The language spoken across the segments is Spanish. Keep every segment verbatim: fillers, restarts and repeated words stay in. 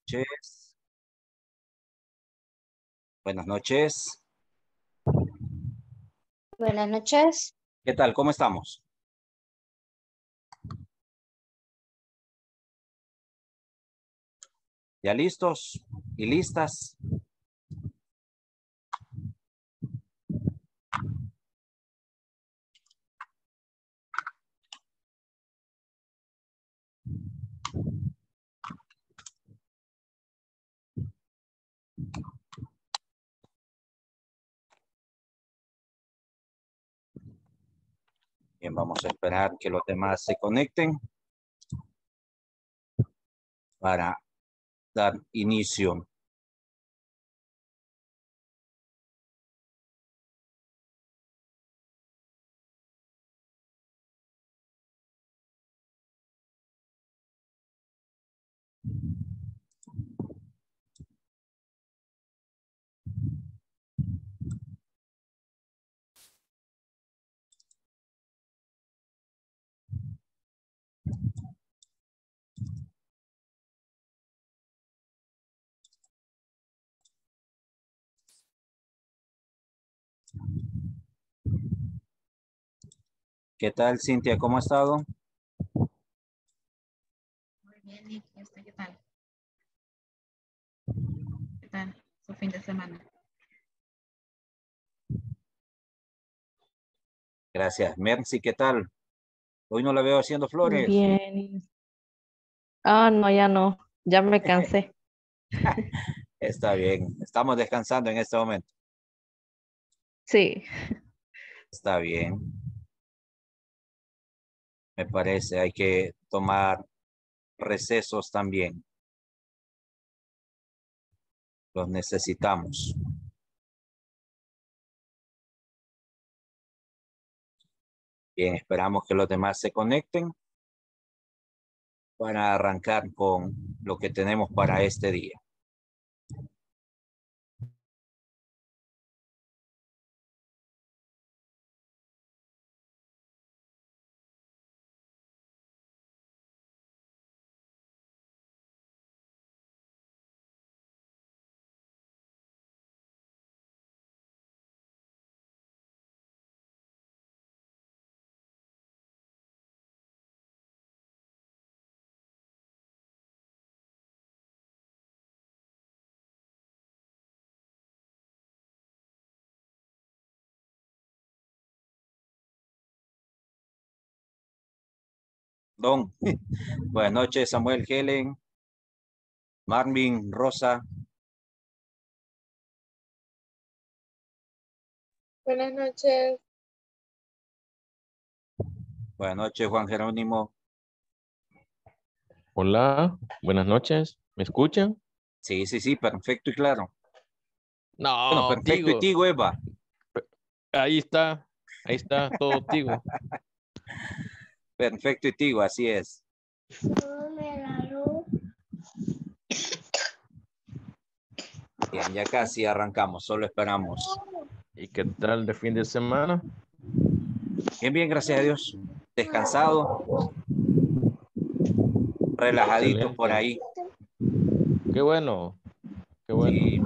noches. Buenas noches. Buenas noches. ¿Qué tal? ¿Cómo estamos? ¿Ya listos y listas? Bien, vamos a esperar que los demás se conecten para dar inicio. ¿Qué tal, Cintia? ¿Cómo ha estado? Muy bien, Nick. ¿Y usted qué tal? ¿Qué tal su fin de semana? Gracias. Mercy, ¿qué tal? Hoy no la veo haciendo flores. Bien. Ah, no, ya no. Ya me cansé. Está bien. Estamos descansando en este momento. Sí. Está bien. Me parece, hay que tomar recesos también. Los necesitamos. Bien, esperamos que los demás se conecten para arrancar con lo que tenemos para este día. Don, buenas noches, Samuel, Helen, Marvin, Rosa. Buenas noches. Buenas noches, Juan Jerónimo. Hola, buenas noches. ¿Me escuchan? Sí, sí, sí, perfecto y claro. Bueno, No, perfecto y Tigo. Tigo, Eva. Ahí está, ahí está todo Tigo. Perfecto y Tigo, así es. Bien, ya casi arrancamos, solo esperamos. ¿Y qué tal de fin de semana? Bien, bien, gracias a Dios. Descansado, relajadito por Excelente. ahí. Qué bueno, qué bueno. Sí.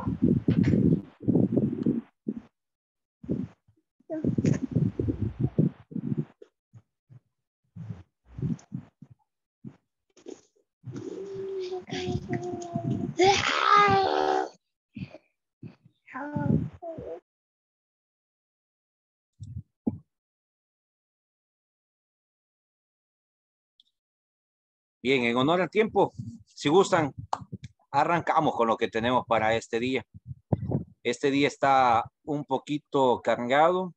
Bien, en honor al tiempo, si gustan, arrancamos con lo que tenemos para este día. Este día está un poquito cargado.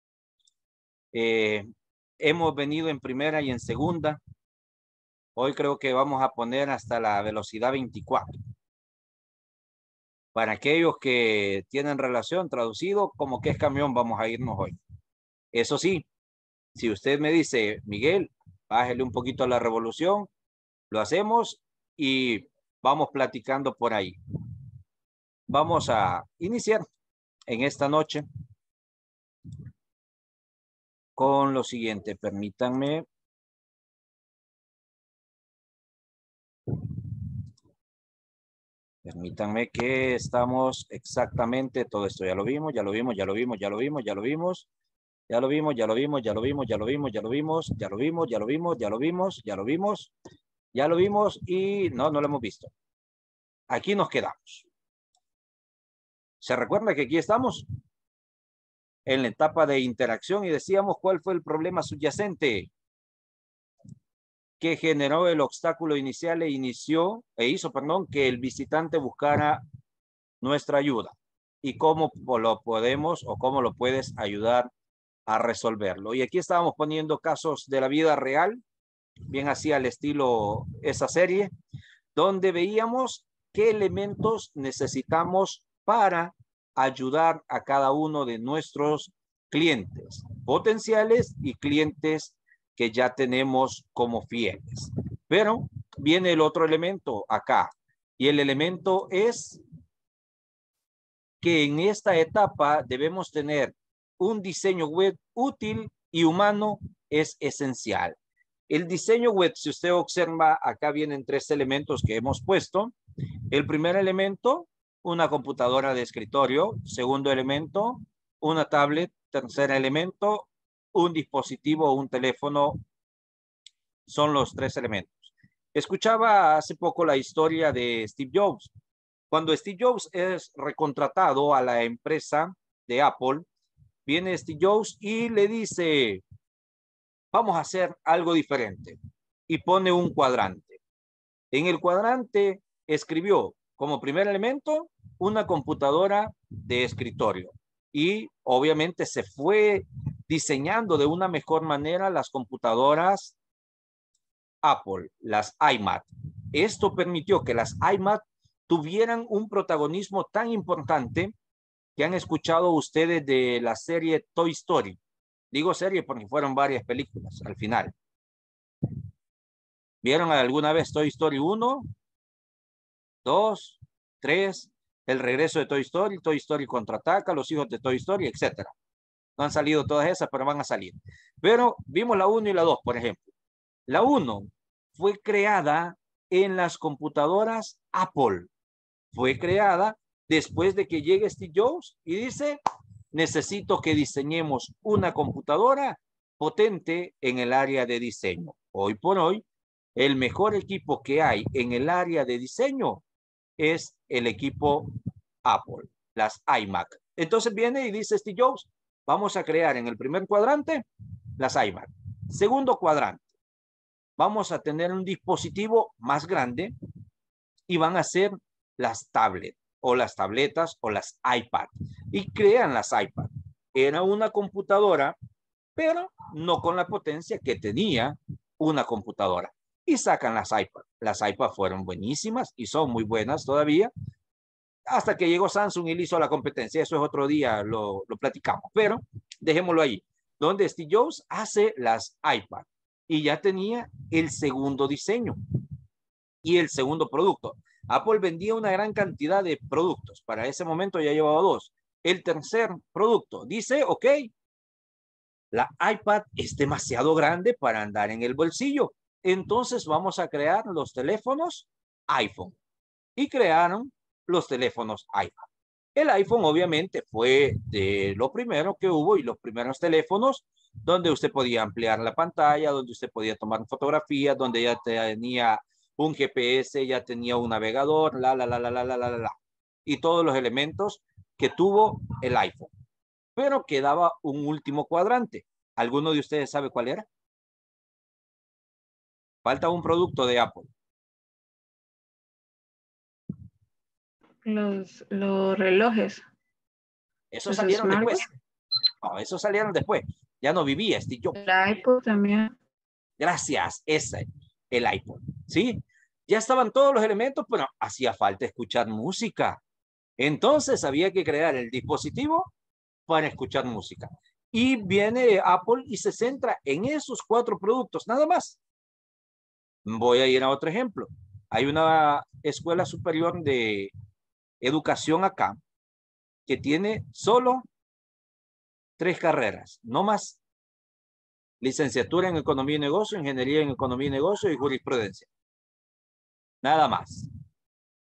Eh, hemos venido en primera y en segunda. Hoy creo que vamos a poner hasta la velocidad veinticuatro. Para aquellos que tienen relación traducido, como que es camión, vamos a irnos hoy. Eso sí, si usted me dice, Miguel, bájele un poquito a la revolución, lo hacemos y vamos platicando por ahí. Vamos a iniciar en esta noche con lo siguiente. Permítanme. Permítanme que estamos exactamente, todo esto ya lo vimos, ya lo vimos, ya lo vimos, ya lo vimos, ya lo vimos. Ya lo vimos, ya lo vimos, ya lo vimos, ya lo vimos, ya lo vimos, ya lo vimos, ya lo vimos, ya lo vimos, ya lo vimos, ya lo vimos y no, no lo hemos visto. Aquí nos quedamos. ¿Se recuerda que aquí estamos? En la etapa de interacción y decíamos cuál fue el problema subyacente que generó el obstáculo inicial e inició, e hizo, perdón, que el visitante buscara nuestra ayuda. Y cómo lo podemos o cómo lo puedes ayudar a resolverlo. Y aquí estábamos poniendo casos de la vida real, bien así al estilo esa serie, donde veíamos qué elementos necesitamos para ayudar a cada uno de nuestros clientes potenciales y clientes que ya tenemos como fieles. Pero viene el otro elemento acá, y el elemento es que en esta etapa debemos tener un diseño web útil y humano es esencial. El diseño web, si usted observa, acá vienen tres elementos que hemos puesto. El primer elemento, una computadora de escritorio. Segundo elemento, una tablet. Tercer elemento, un dispositivo o un teléfono. Son los tres elementos. Escuchaba hace poco la historia de Steve Jobs. Cuando Steve Jobs es recontratado a la empresa de Apple, viene Steve Jobs y le dice, vamos a hacer algo diferente. Y pone un cuadrante. En el cuadrante escribió como primer elemento una computadora de escritorio. Y obviamente se fue diseñando de una mejor manera las computadoras Apple, las iMac. Esto permitió que las iMac tuvieran un protagonismo tan importante que han escuchado ustedes de la serie Toy Story. Digo serie porque fueron varias películas al final. ¿Vieron alguna vez Toy Story uno, dos, tres, el regreso de Toy Story, Toy Story contraataca, los hijos de Toy Story, etcétera? No han salido todas esas, pero van a salir. Pero vimos la uno y la dos, por ejemplo. La uno fue creada en las computadoras Apple. Fue creada después de que llegue Steve Jobs y dice, necesito que diseñemos una computadora potente en el área de diseño. Hoy por hoy, el mejor equipo que hay en el área de diseño es el equipo Apple, las iMac. Entonces viene y dice Steve Jobs, vamos a crear en el primer cuadrante las iMac. Segundo cuadrante, vamos a tener un dispositivo más grande y van a ser las tablets o las tabletas o las iPad. Y crean las iPad. Era una computadora, pero no con la potencia que tenía una computadora. Y sacan las iPad. Las iPad fueron buenísimas y son muy buenas todavía. Hasta que llegó Samsung y le hizo la competencia. Eso es otro día, lo, lo platicamos. Pero dejémoslo ahí. Donde Steve Jobs hace las iPad. Y ya tenía el segundo diseño. Y el segundo producto. Apple vendía una gran cantidad de productos. Para ese momento ya llevaba dos. El tercer producto dice, ok, la iPad es demasiado grande para andar en el bolsillo. Entonces vamos a crear los teléfonos iPhone. Y crearon los teléfonos iPad. El iPhone obviamente fue de lo primero que hubo y los primeros teléfonos donde usted podía ampliar la pantalla, donde usted podía tomar fotografías, donde ya tenía un G P S, ya tenía un navegador, la, la, la, la, la, la, la, la, y todos los elementos que tuvo el iPhone. Pero quedaba un último cuadrante. ¿Alguno de ustedes sabe cuál era? Falta un producto de Apple. Los, los relojes. Esos ¿Los salieron smartwatch? después. No, esos salieron después. Ya no vivía Steve Jobs. El iPod también. Gracias, ese, el iPod. ¿Sí? Ya estaban todos los elementos, pero hacía falta escuchar música. Entonces había que crear el dispositivo para escuchar música. Y viene Apple y se centra en esos cuatro productos, nada más. Voy a ir a otro ejemplo. Hay una escuela superior de educación acá que tiene solo tres carreras, no más. Licenciatura en Economía y Negocio, Ingeniería en Economía y Negocio y Jurisprudencia. Nada más.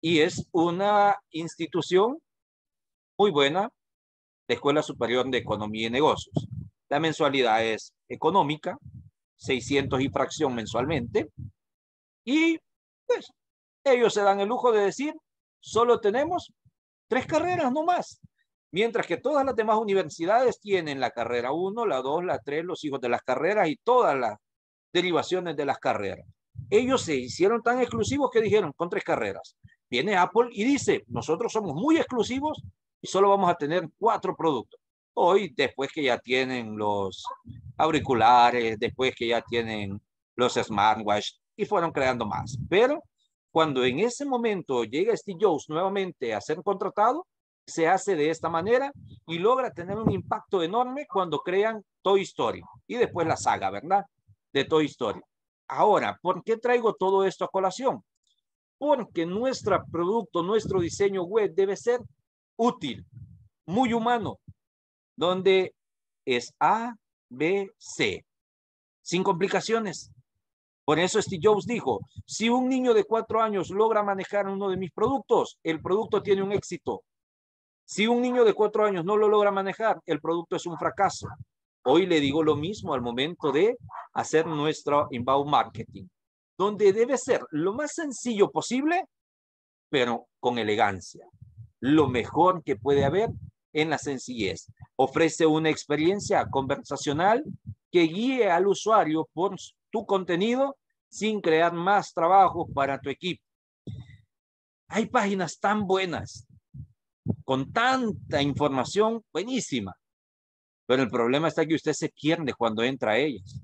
y es una institución muy buena, la Escuela Superior de Economía y Negocios. La mensualidad es económica, seiscientos y fracción mensualmente, y pues ellos se dan el lujo de decir, solo tenemos tres carreras, no más. Mientras que todas las demás universidades tienen la carrera uno, la dos, la tres, los hijos de las carreras y todas las derivaciones de las carreras. Ellos se hicieron tan exclusivos que dijeron, con tres carreras. Viene Apple y dice, nosotros somos muy exclusivos y solo vamos a tener cuatro productos. Hoy, después que ya tienen los auriculares, después que ya tienen los smartwatch y fueron creando más. Pero cuando en ese momento llega Steve Jobs nuevamente a ser contratado, se hace de esta manera y logra tener un impacto enorme cuando crean Toy Story y después la saga, ¿verdad? De Toy Story. Ahora, ¿por qué traigo todo esto a colación? Porque nuestro producto, nuestro diseño web debe ser útil, muy humano, donde es A, B, C, sin complicaciones. Por eso Steve Jobs dijo, si un niño de cuatro años logra manejar uno de mis productos, el producto tiene un éxito. Si un niño de cuatro años no lo logra manejar, el producto es un fracaso. Hoy le digo lo mismo al momento de hacer nuestro inbound marketing, donde debe ser lo más sencillo posible, pero con elegancia. Lo mejor que puede haber en la sencillez. Ofrece una experiencia conversacional que guíe al usuario por tu contenido sin crear más trabajo para tu equipo. Hay páginas tan buenas, con tanta información buenísima, pero el problema está que usted se pierde cuando entra a ellas.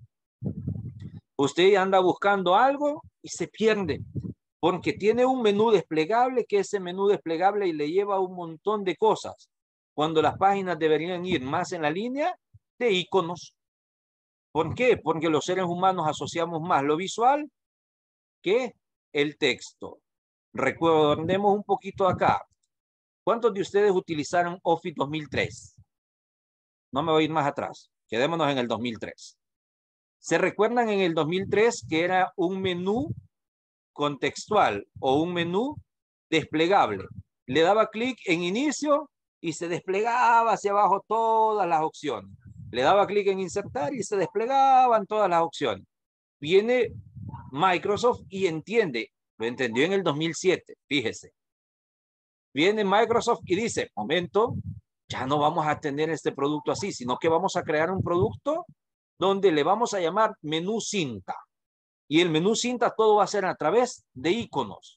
Usted anda buscando algo y se pierde, porque tiene un menú desplegable, que ese menú desplegable le lleva un montón de cosas, cuando las páginas deberían ir más en la línea de iconos. ¿Por qué? Porque los seres humanos asociamos más lo visual que el texto. Recordemos un poquito acá. ¿Cuántos de ustedes utilizaron Office dos mil tres? No me voy a ir más atrás. Quedémonos en el dos mil tres. ¿Se recuerdan en el dos mil tres que era un menú contextual o un menú desplegable? Le daba clic en inicio y se desplegaba hacia abajo todas las opciones. Le daba clic en insertar y se desplegaban todas las opciones. Viene Microsoft y entiende, lo entendió en el dos mil siete, fíjese. Viene Microsoft y dice, momento, ya no vamos a tener este producto así, sino que vamos a crear un producto donde le vamos a llamar menú cinta. Y el menú cinta todo va a ser a través de iconos.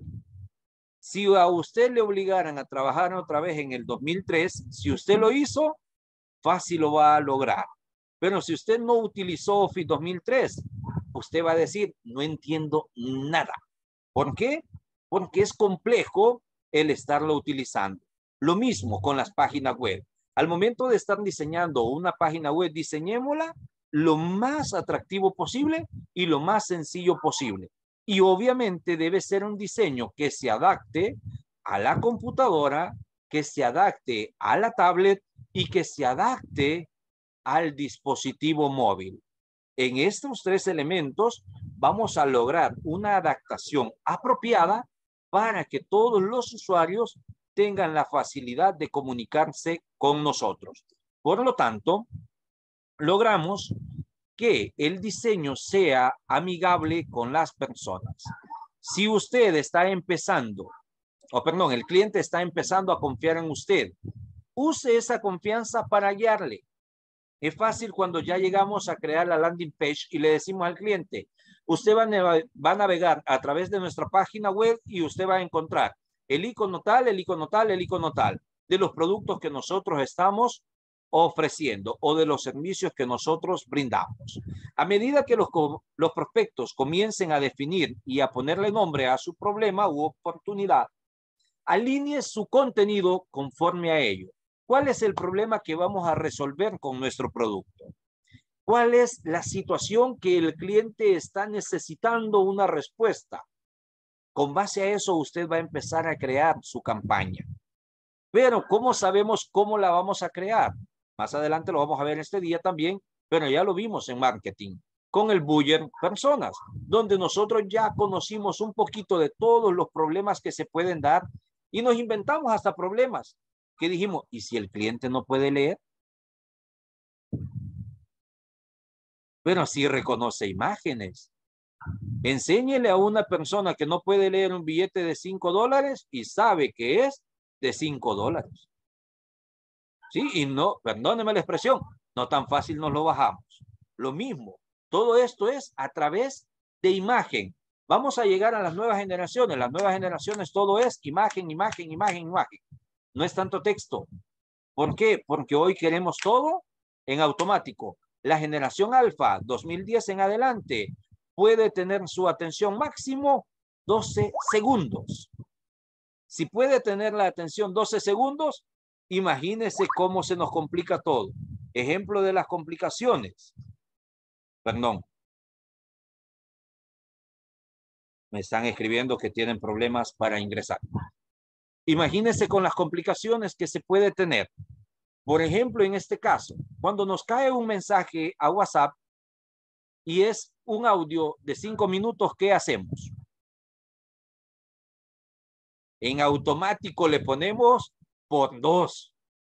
Si a usted le obligaran a trabajar otra vez en el dos mil tres, si usted lo hizo, fácil lo va a lograr. Pero si usted no utilizó Office dos mil tres, usted va a decir, no entiendo nada. ¿Por qué? Porque es complejo el estarlo utilizando. Lo mismo con las páginas web. Al momento de estar diseñando una página web, diseñémosla lo más atractivo posible y lo más sencillo posible. Y obviamente debe ser un diseño que se adapte a la computadora, que se adapte a la tablet y que se adapte al dispositivo móvil. En estos tres elementos vamos a lograr una adaptación apropiada para que todos los usuarios tengan la facilidad de comunicarse con nosotros. Por lo tanto, logramos que el diseño sea amigable con las personas. Si usted está empezando, o perdón, el cliente está empezando a confiar en usted, use esa confianza para guiarle. Es fácil cuando ya llegamos a crear la landing page y le decimos al cliente, usted va a, va a navegar a través de nuestra página web y usted va a encontrar el icono tal, el icono tal, el icono tal, de los productos que nosotros estamos ofreciendo o de los servicios que nosotros brindamos. A medida que los, los prospectos comiencen a definir y a ponerle nombre a su problema u oportunidad, alinee su contenido conforme a ello. ¿Cuál es el problema que vamos a resolver con nuestro producto? ¿Cuál es la situación que el cliente está necesitando una respuesta? Con base a eso, usted va a empezar a crear su campaña. Pero, ¿cómo sabemos cómo la vamos a crear? Más adelante lo vamos a ver este día también, pero ya lo vimos en marketing. con el Buyer Personas, donde nosotros ya conocimos un poquito de todos los problemas que se pueden dar y nos inventamos hasta problemas que dijimos, ¿y si el cliente no puede leer? Pero sí reconoce imágenes. Enséñele a una persona que no puede leer un billete de cinco dólares y sabe que es de cinco dólares. Sí, y no, perdóneme la expresión, no tan fácil nos lo bajamos. Lo mismo, todo esto es a través de imagen. Vamos a llegar a las nuevas generaciones. Las nuevas generaciones todo es imagen, imagen, imagen, imagen. No es tanto texto. ¿Por qué? Porque hoy queremos todo en automático. La generación alfa dos mil diez en adelante puede tener su atención máximo doce segundos. Si puede tener la atención doce segundos, imagínese cómo se nos complica todo. Ejemplo de las complicaciones. Perdón. Me están escribiendo que tienen problemas para ingresar. Imagínese con las complicaciones que se puede tener. Por ejemplo, en este caso, cuando nos cae un mensaje a WhatsApp y es un audio de cinco minutos, ¿qué hacemos? En automático le ponemos por dos.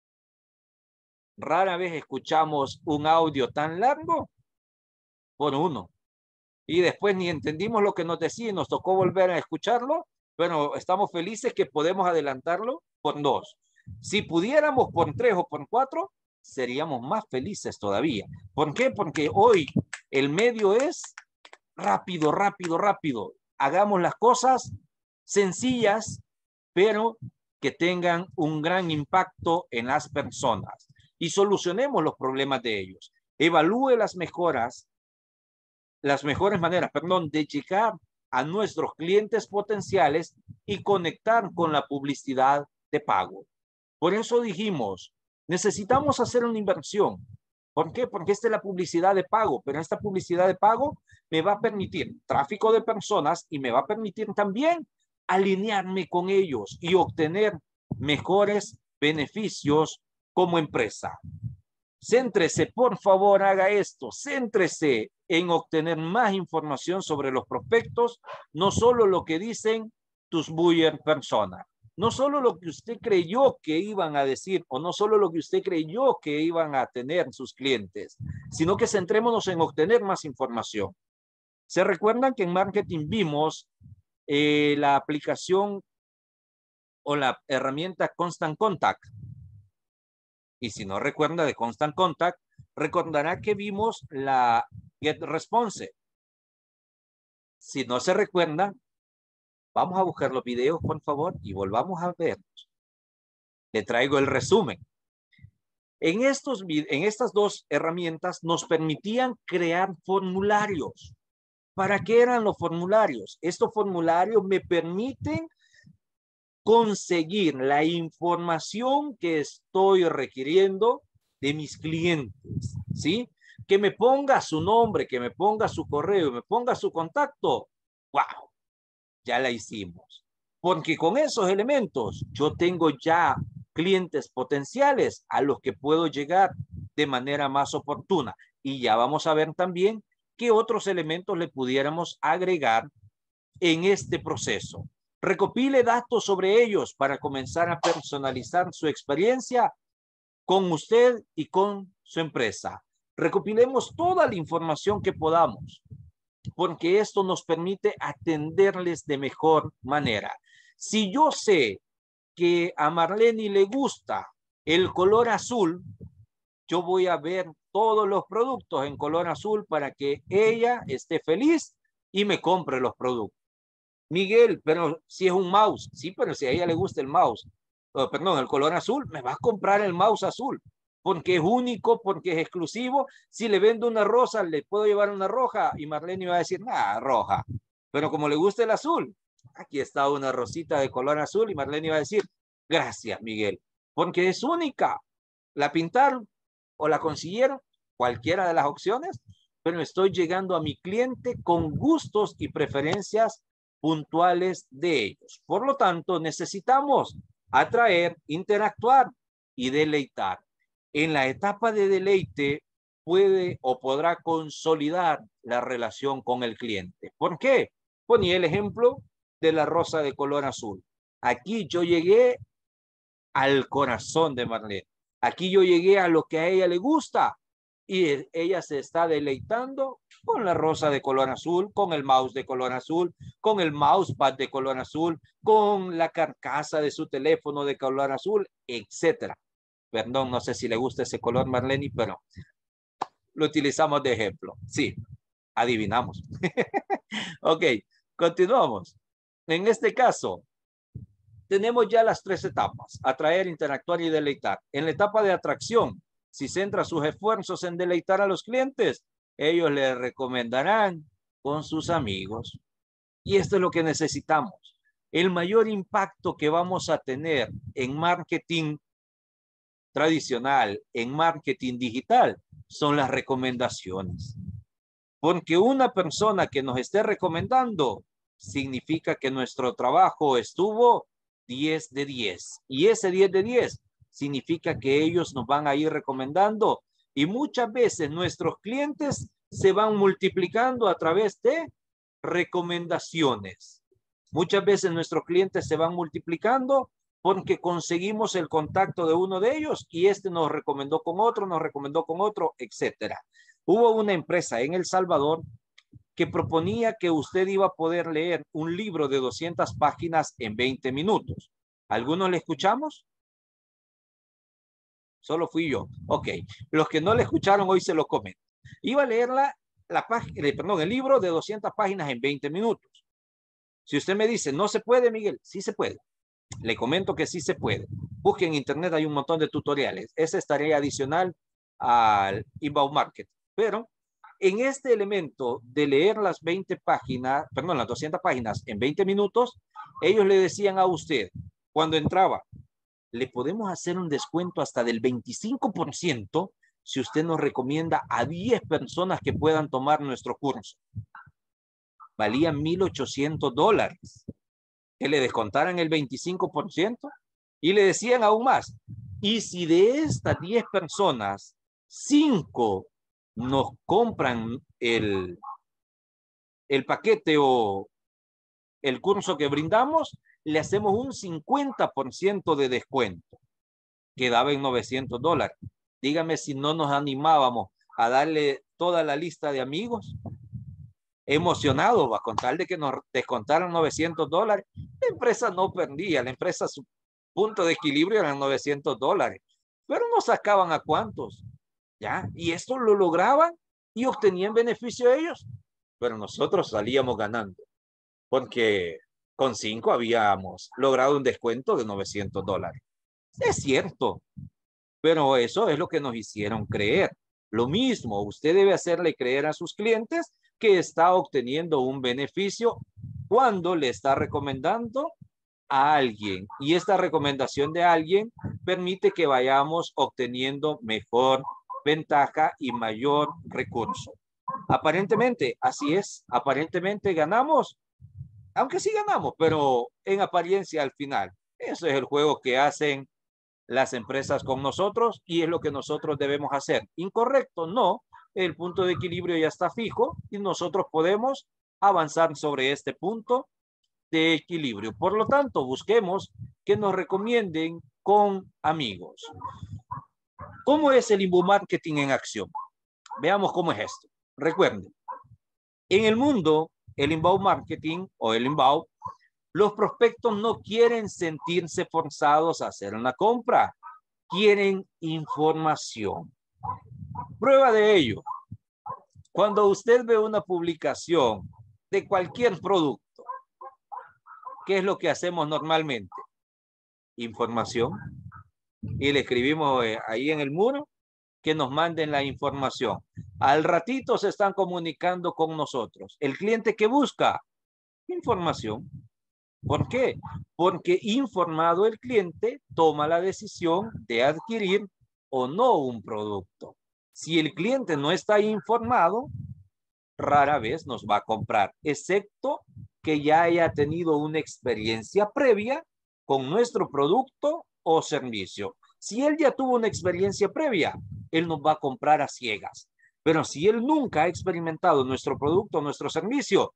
Rara vez escuchamos un audio tan largo por uno. Y después ni entendimos lo que nos decía y nos tocó volver a escucharlo, pero estamos felices que podemos adelantarlo por dos. Si pudiéramos por tres o por cuatro, seríamos más felices todavía. ¿Por qué? Porque hoy el medio es rápido, rápido, rápido. Hagamos las cosas sencillas, pero que tengan un gran impacto en las personas y solucionemos los problemas de ellos. Evalúe las mejoras, las mejores maneras, perdón, de llegar a nuestros clientes potenciales y conectar con la publicidad de pago. Por eso dijimos, necesitamos hacer una inversión. ¿Por qué? Porque esta es la publicidad de pago, pero esta publicidad de pago me va a permitir tráfico de personas y me va a permitir también alinearme con ellos y obtener mejores beneficios como empresa. Céntrese, por favor, haga esto. Céntrese en obtener más información sobre los prospectos, no solo lo que dicen tus buyer personas, no solo lo que usted creyó que iban a decir o no solo lo que usted creyó que iban a tener sus clientes, sino que centrémonos en obtener más información. ¿Se recuerdan que en marketing vimos eh, la aplicación o la herramienta Constant Contact? Y si no recuerda de Constant Contact, recordará que vimos la Get Response. Si no se recuerda, vamos a buscar los videos, por favor, y volvamos a verlos. Le traigo el resumen. En, estos, en estas dos herramientas nos permitían crear formularios. ¿Para qué eran los formularios? Estos formularios me permiten conseguir la información que estoy requiriendo de mis clientes, ¿sí? Que me ponga su nombre, que me ponga su correo, me ponga su contacto. ¡Wow! Ya la hicimos. Porque con esos elementos yo tengo ya clientes potenciales a los que puedo llegar de manera más oportuna. Y ya vamos a ver también qué otros elementos le pudiéramos agregar en este proceso. Recopile datos sobre ellos para comenzar a personalizar su experiencia con usted y con su empresa. Recopilemos toda la información que podamos, porque esto nos permite atenderles de mejor manera. Si yo sé que a Marlene le gusta el color azul, yo voy a ver todos los productos en color azul para que ella esté feliz y me compre los productos. Miguel, pero si es un mouse, sí, pero si a ella le gusta el mouse, oh, perdón, el color azul, me vas a comprar el mouse azul, porque es único, porque es exclusivo. Si le vendo una rosa, le puedo llevar una roja, y Marlene va a decir, nada, roja, pero como le gusta el azul, aquí está una rosita de color azul, y Marlene va a decir, gracias, Miguel, porque es única. La pintaron o la consiguieron, cualquiera de las opciones, pero estoy llegando a mi cliente con gustos y preferencias puntuales de ellos. Por lo tanto, necesitamos atraer, interactuar y deleitar. En la etapa de deleite puede o podrá consolidar la relación con el cliente. ¿Por qué? Ponía el ejemplo de la rosa de color azul. Aquí yo llegué al corazón de Marlene. Aquí yo llegué a lo que a ella le gusta y ella se está deleitando con la rosa de color azul, con el mouse de color azul, con el mousepad de color azul, con la carcasa de su teléfono de color azul, etcétera. Perdón, no sé si le gusta ese color, Marlene, pero lo utilizamos de ejemplo. Sí, adivinamos. Ok, continuamos. En este caso, tenemos ya las tres etapas: atraer, interactuar y deleitar. En la etapa de atracción, si centra sus esfuerzos en deleitar a los clientes, ellos le recomendarán con sus amigos. Y esto es lo que necesitamos. El mayor impacto que vamos a tener en marketing tradicional, en marketing digital, son las recomendaciones. Porque una persona que nos esté recomendando significa que nuestro trabajo estuvo diez de diez. Y ese diez de diez significa que ellos nos van a ir recomendando. Y muchas veces nuestros clientes se van multiplicando a través de recomendaciones. Muchas veces nuestros clientes se van multiplicando porque conseguimos el contacto de uno de ellos y este nos recomendó con otro, nos recomendó con otro, etcétera. Hubo una empresa en El Salvador que proponía que usted iba a poder leer un libro de doscientas páginas en veinte minutos. ¿Algunos le escuchamos? Solo fui yo. Ok. Los que no le escucharon hoy se lo comento. Iba a leer la, la página, perdón, el libro de doscientas páginas en veinte minutos. Si usted me dice, no se puede, Miguel, sí se puede. Le comento que sí se puede. Busque en internet, hay un montón de tutoriales. Esa es tarea adicional al inbound marketing. Pero en este elemento de leer las veinte páginas, perdón, las doscientas páginas en veinte minutos, ellos le decían a usted, cuando entraba, le podemos hacer un descuento hasta del veinticinco por ciento si usted nos recomienda a diez personas que puedan tomar nuestro curso. Valía mil ochocientos dólares. Que le descontaran el veinticinco por ciento y le decían aún más. Y si de estas diez personas, cinco nos compran el, el paquete o el curso que brindamos, le hacemos un cincuenta por ciento de descuento. Quedaba en novecientos dólares. Dígame si no nos animábamos a darle toda la lista de amigos. Emocionado, va a contar de que nos descontaron novecientos dólares. La empresa no perdía, la empresa, su punto de equilibrio eran novecientos dólares, pero no sacaban a cuántos, ¿ya? Y esto lo lograban y obtenían beneficio ellos, pero nosotros salíamos ganando, porque con cinco habíamos logrado un descuento de novecientos dólares. Es cierto, pero eso es lo que nos hicieron creer. Lo mismo, usted debe hacerle creer a sus clientes que está obteniendo un beneficio cuando le está recomendando a alguien. Y esta recomendación de alguien permite que vayamos obteniendo mejor ventaja y mayor recurso. Aparentemente, así es. Aparentemente ganamos, aunque sí ganamos, pero en apariencia al final. Eso es el juego que hacen las empresas con nosotros y es lo que nosotros debemos hacer. ¿Incorrecto? No. El punto de equilibrio ya está fijo y nosotros podemos avanzar sobre este punto de equilibrio. Por lo tanto, busquemos que nos recomienden con amigos. ¿Cómo es el inbound marketing en acción? Veamos cómo es esto. Recuerden, en el mundo, el inbound marketing o el inbound, los prospectos no quieren sentirse forzados a hacer una compra. Quieren información. Prueba de ello. Cuando usted ve una publicación de cualquier producto, ¿qué es lo que hacemos normalmente? Información. Y le escribimos ahí en el muro que nos manden la información. Al ratito se están comunicando con nosotros. El cliente que busca información. ¿Por qué? Porque informado el cliente toma la decisión de adquirir o no un producto. Si el cliente no está informado, rara vez nos va a comprar, excepto que ya haya tenido una experiencia previa con nuestro producto o servicio. Si él ya tuvo una experiencia previa, él nos va a comprar a ciegas. Pero si él nunca ha experimentado nuestro producto, nuestro servicio,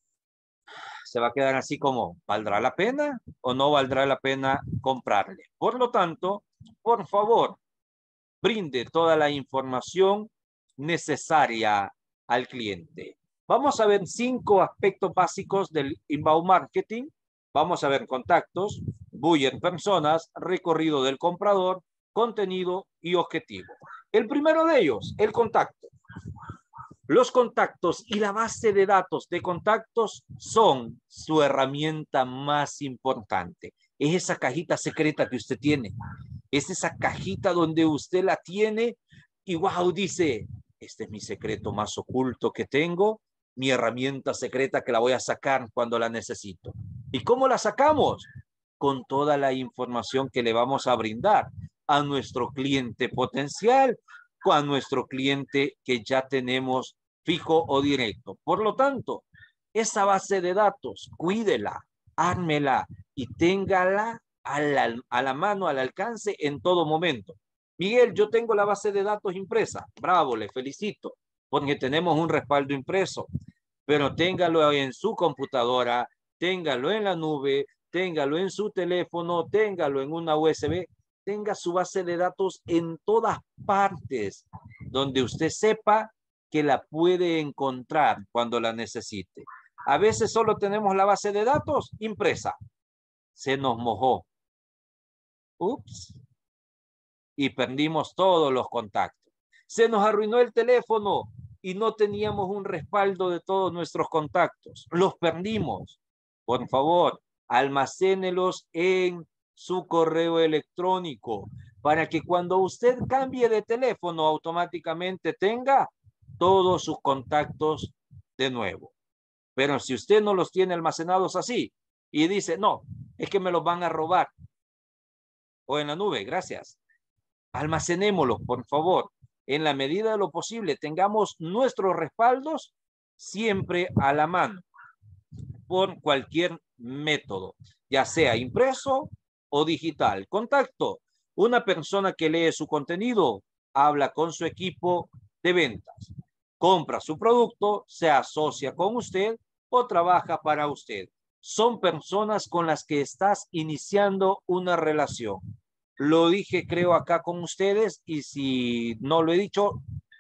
se va a quedar así como, ¿valdrá la pena o no valdrá la pena comprarle? Por lo tanto, por favor, brinde toda la información necesaria al cliente. Vamos a ver cinco aspectos básicos del inbound marketing. Vamos a ver contactos, buyer personas, recorrido del comprador, contenido y objetivo. El primero de ellos, el contacto. Los contactos y la base de datos de contactos son su herramienta más importante. Es esa cajita secreta que usted tiene. Es esa cajita donde usted la tiene y wow, dice, este es mi secreto más oculto que tengo, mi herramienta secreta que la voy a sacar cuando la necesito. ¿Y cómo la sacamos? Con toda la información que le vamos a brindar a nuestro cliente potencial, a nuestro cliente que ya tenemos fijo o directo. Por lo tanto, esa base de datos, cuídela, ármela y téngala a la, a la mano, al alcance en todo momento. Miguel, yo tengo la base de datos impresa. Bravo, le felicito, porque tenemos un respaldo impreso. Pero téngalo en su computadora, téngalo en la nube, téngalo en su teléfono, téngalo en una U S B, tenga su base de datos en todas partes, donde usted sepa que la puede encontrar cuando la necesite. A veces solo tenemos la base de datos impresa. Se nos mojó. Ups. Y perdimos todos los contactos. Se nos arruinó el teléfono y no teníamos un respaldo de todos nuestros contactos. Los perdimos. Por favor, almacénelos en su correo electrónico para que cuando usted cambie de teléfono automáticamente tenga todos sus contactos de nuevo. Pero si usted no los tiene almacenados así y dice, no, es que me los van a robar o en la nube, gracias. Almacenémoslos, por favor. En la medida de lo posible, tengamos nuestros respaldos siempre a la mano por cualquier método, ya sea impreso o digital. Contacto. Una persona que lee su contenido habla con su equipo de ventas, compra su producto, se asocia con usted o trabaja para usted. Son personas con las que estás iniciando una relación. Lo dije, creo, acá con ustedes y si no lo he dicho,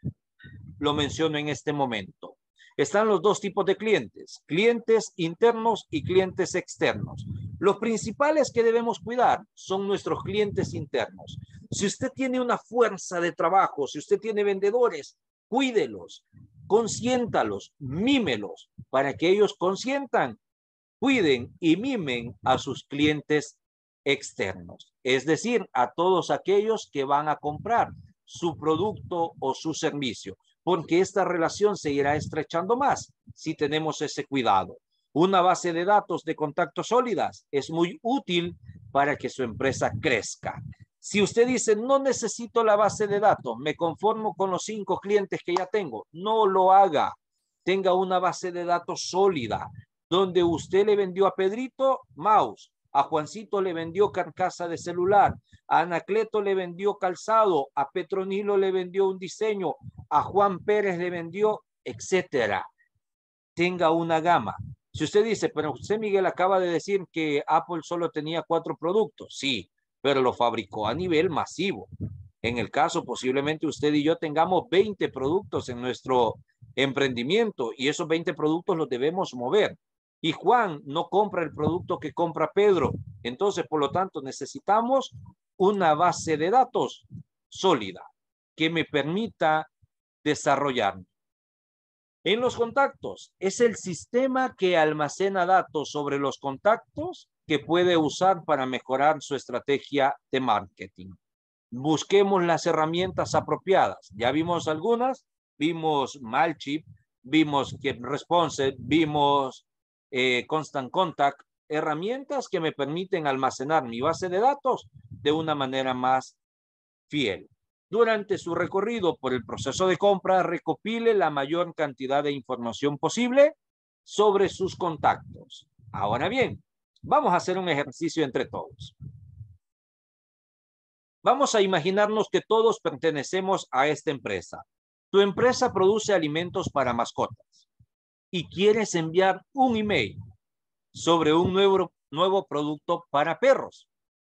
lo menciono en este momento. Están los dos tipos de clientes, clientes internos y clientes externos. Los principales que debemos cuidar son nuestros clientes internos. Si usted tiene una fuerza de trabajo, si usted tiene vendedores, cuídelos, consiéntalos, mímelos, para que ellos consientan, cuiden y mimen a sus clientes externos. Es decir, a todos aquellos que van a comprar su producto o su servicio, porque esta relación se irá estrechando más si tenemos ese cuidado. Una base de datos de contactos sólidas es muy útil para que su empresa crezca. Si usted dice, no necesito la base de datos, me conformo con los cinco clientes que ya tengo, no lo haga. Tenga una base de datos sólida, donde usted le vendió a Pedrito mouse, a Juancito le vendió carcasa de celular, a Anacleto le vendió calzado, a Petronilo le vendió un diseño, a Juan Pérez le vendió, etcétera. Tenga una gama. Si usted dice, pero usted, Miguel, acaba de decir que Apple solo tenía cuatro productos. Sí, pero lo fabricó a nivel masivo. En el caso, posiblemente usted y yo tengamos veinte productos en nuestro emprendimiento y esos veinte productos los debemos mover. Y Juan no compra el producto que compra Pedro. Entonces, por lo tanto, necesitamos una base de datos sólida que me permita desarrollar. En los contactos, es el sistema que almacena datos sobre los contactos que puede usar para mejorar su estrategia de marketing. Busquemos las herramientas apropiadas. Ya vimos algunas, vimos Mailchimp, vimos GetResponsive, vimos eh, Constant Contact, herramientas que me permiten almacenar mi base de datos de una manera más fiel. Durante su recorrido por el proceso de compra, recopile la mayor cantidad de información posible sobre sus contactos. Ahora bien, vamos a hacer un ejercicio entre todos. Vamos a imaginarnos que todos pertenecemos a esta empresa. Tu empresa produce alimentos para mascotas y quieres enviar un email sobre un nuevo, nuevo producto para perros.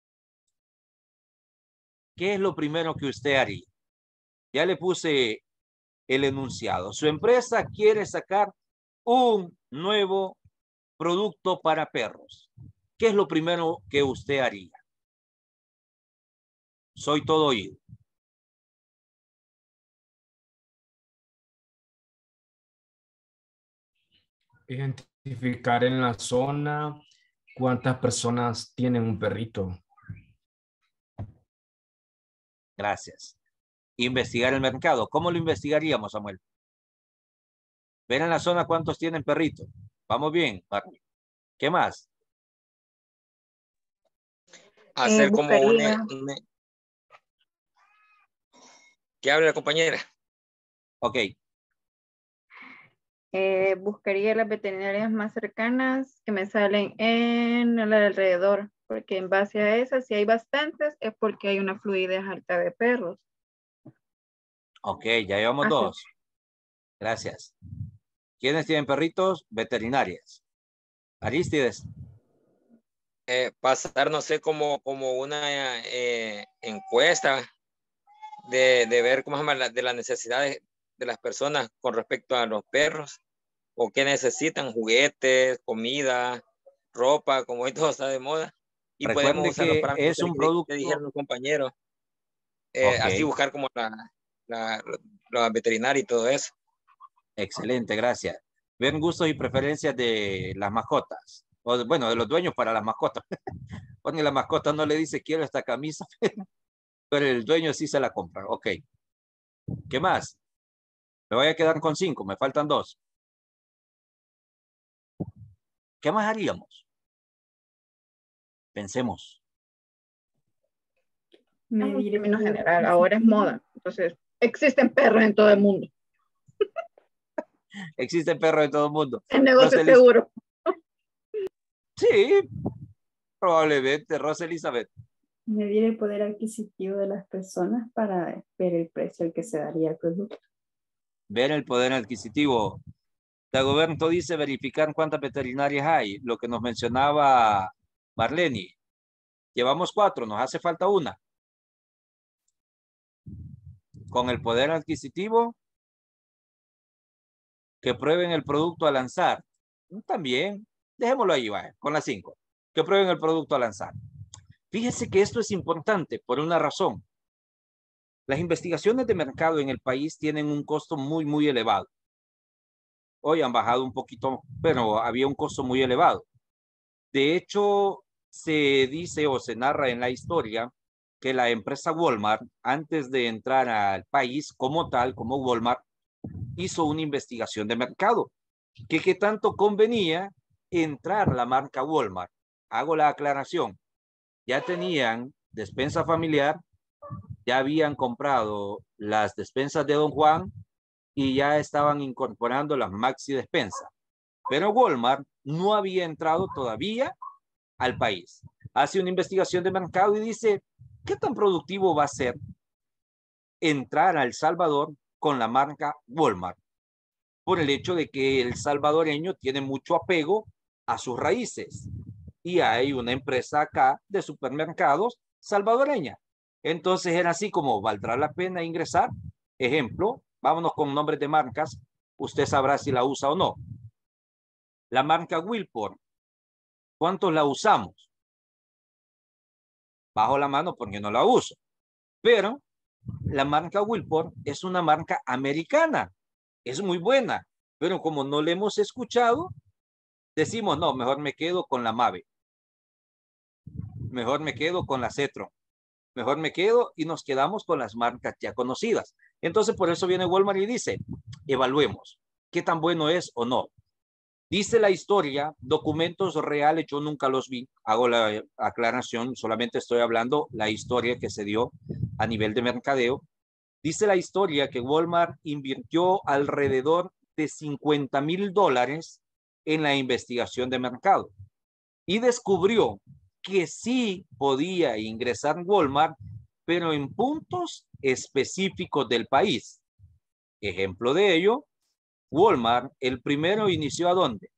¿Qué es lo primero que usted haría? Ya le puse el enunciado. Su empresa quiere sacar un nuevo producto para perros. ¿Qué es lo primero que usted haría? Soy todo oído. Identificar en la zona cuántas personas tienen un perrito. Gracias. Investigar el mercado. ¿Cómo lo investigaríamos, Samuel? Ver en la zona cuántos tienen perritos. Vamos bien, Barney. ¿Qué más? Hacer Eh, como buscaría- una, una- ¿Qué habla la compañera? Ok. eh, buscaría las veterinarias más cercanas que me salen en el alrededor, porque en base a esas, si hay bastantes, es porque hay una fluidez alta de perros. Ok, ya llevamos Ajá. dos. Gracias. ¿Quiénes tienen perritos? Veterinarias. Aristides. Eh, pasar, no sé, como, como una eh, encuesta de, de ver cómo se llama, la- de las necesidades de las personas con respecto a los perros, o qué necesitan, juguetes, comida, ropa, como hoy todo está de moda, y podemos Recuerde usar los que parámetros es que, un que- que producto. dijeron los compañeros, eh, Ok, así buscar como la, la, la veterinaria y todo eso. excelente, gracias. Ven gustos y preferencias de las mascotas. O, bueno, de los dueños para las mascotas. Porque la mascota no le dice quiero esta camisa, pero el dueño sí se la compra. Ok. ¿Qué más? Me voy a quedar con cinco, me faltan dos. ¿Qué más haríamos? Pensemos. En términos general, ahora es moda. Entonces, existen perros en todo el mundo. Existen perros de todo el mundo. El negocio es Rosely- seguro. Sí, probablemente. Rosa Elizabeth. Medir el poder adquisitivo de las personas para ver el precio al que se daría el producto. Ver el poder adquisitivo. Dagoberto dice verificar cuántas veterinarias hay. Lo que nos mencionaba Marlene. Llevamos cuatro, nos hace falta una. Con el poder adquisitivo, que prueben el producto a lanzar. También, dejémoslo ahí, vaya, con las cinco. Que prueben el producto a lanzar. Fíjese que esto es importante por una razón. Las investigaciones de mercado en el país tienen un costo muy, muy elevado. Hoy han bajado un poquito, pero había un costo muy elevado. De hecho, se dice o se narra en la historia que la empresa Walmart, antes de entrar al país como tal, como Walmart, hizo una investigación de mercado. Que qué tanto convenía entrar la marca Walmart. Hago la aclaración. Ya tenían despensa familiar, ya habían comprado las despensas de Don Juan y ya estaban incorporando las maxi despensa. Pero Walmart no había entrado todavía al país. Hace una investigación de mercado y dice, ¿qué tan productivo va a ser entrar a El Salvador con la marca Walmart? Por el hecho de que el salvadoreño tiene mucho apego a sus raíces. Y hay una empresa acá de supermercados salvadoreña. Entonces era así como, ¿valdrá la pena ingresar? Ejemplo, vámonos con nombres de marcas. Usted sabrá si la usa o no. La marca Wilport. ¿Cuántos la usamos? Bajo la mano porque no la uso. Pero la marca Wilport es una marca americana. Es muy buena. Pero como no la hemos escuchado, decimos, no, mejor me quedo con la Mave. Mejor me quedo con la Cetron. Mejor me quedo y nos quedamos con las marcas ya conocidas. Entonces, por eso viene Walmart y dice, evaluemos qué tan bueno es o no. Dice la historia, documentos reales, yo nunca los vi, hago la aclaración, solamente estoy hablando la historia que se dio a nivel de mercadeo. Dice la historia que Walmart invirtió alrededor de cincuenta mil dólares en la investigación de mercado y descubrió que sí podía ingresar Walmart, pero en puntos específicos del país. Ejemplo de ello, Walmart, el primero inició ¿a dónde?